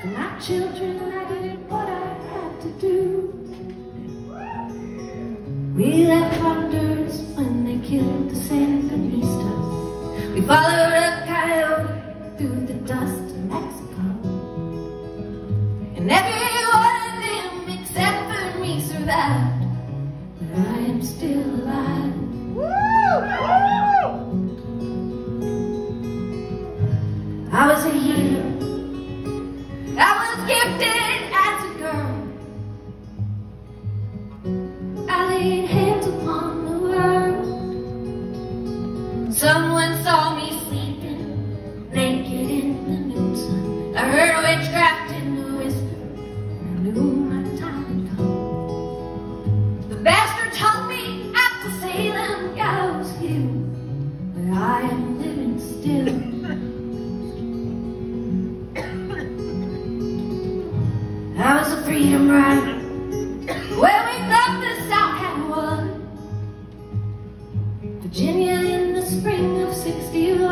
For my children, I did what I had to do. We left Honduras when they killed the Sandinistas. We followed a coyote through the dust of Mexico. And every one of them except for me survived. But I am still alive. I was a hero. I was gifted as a girl. I laid hands upon the world. Someone saw me sleeping naked in the noon sun. I heard witchcraft in the whisper, and I knew my time had come. The bastard told me after Salem gallows hill, but I am living still. I was a freedom rider. Where we thought the South had won. Virginia in the spring of '61.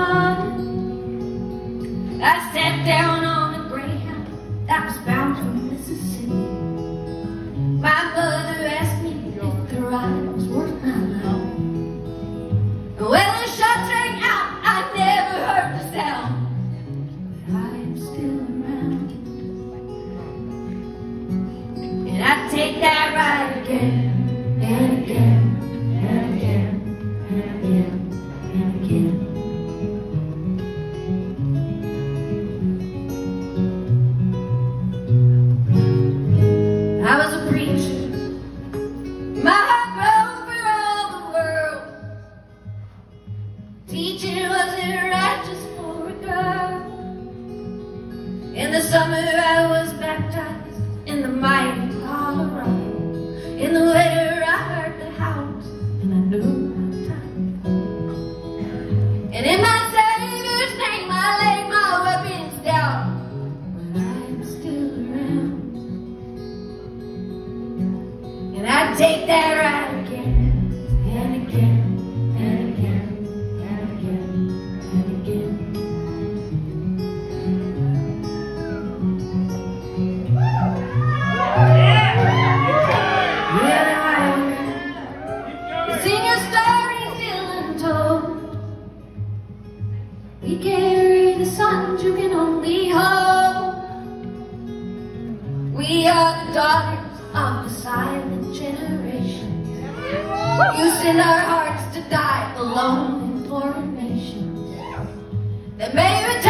I sat down on a Greyhound that was bound for Mississippi. My mother asked me if the ride was worth my life. When the shots rang out, I never heard the sound. But I am still around. And I take that ride again and again and again and again and again. I was a preacher. My heart broke for all the world. Teaching wasn't right just for a girl. In the summer I was baptized in the mighty Colorado. In the winter I heard the house, and I knew my time. And in my Savior's name I laid my weapons down. But I am still around. And I take that ride again and again and again and again and again. We carry the sons you can only hold. We are the daughters of the silent generation. You send our hearts to die alone in foreign nations that may return.